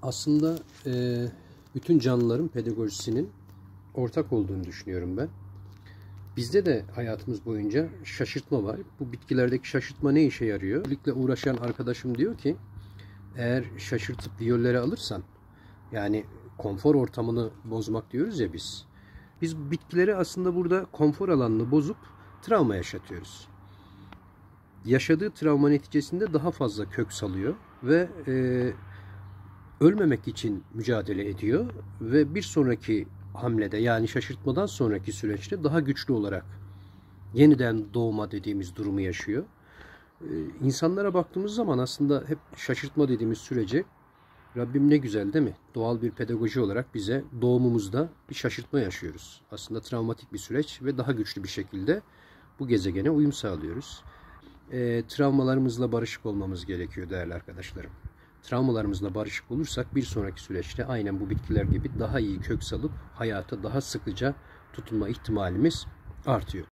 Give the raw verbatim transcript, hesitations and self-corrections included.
Aslında e, bütün canlıların pedagojisinin ortak olduğunu düşünüyorum ben. Bizde de hayatımız boyunca şaşırtma var. Bu bitkilerdeki şaşırtma ne işe yarıyor? Birlikte uğraşan arkadaşım diyor ki, eğer şaşırtıp viyolleri alırsan, yani konfor ortamını bozmak diyoruz ya biz. Biz bitkileri aslında burada konfor alanını bozup travma yaşatıyoruz. Yaşadığı travma neticesinde daha fazla kök salıyor ve e, ölmemek için mücadele ediyor ve bir sonraki hamlede, yani şaşırtmadan sonraki süreçte daha güçlü olarak yeniden doğma dediğimiz durumu yaşıyor. Ee, insanlara baktığımız zaman aslında hep şaşırtma dediğimiz sürece Rabbim ne güzel değil mi? Doğal bir pedagoji olarak bize doğumumuzda bir şaşırtma yaşıyoruz. Aslında travmatik bir süreç ve daha güçlü bir şekilde bu gezegene uyum sağlıyoruz. Ee, travmalarımızla barışık olmamız gerekiyor değerli arkadaşlarım. Travmalarımızla barışık olursak bir sonraki süreçte aynen bu bitkiler gibi daha iyi kök salıp hayata daha sıkıca tutunma ihtimalimiz artıyor.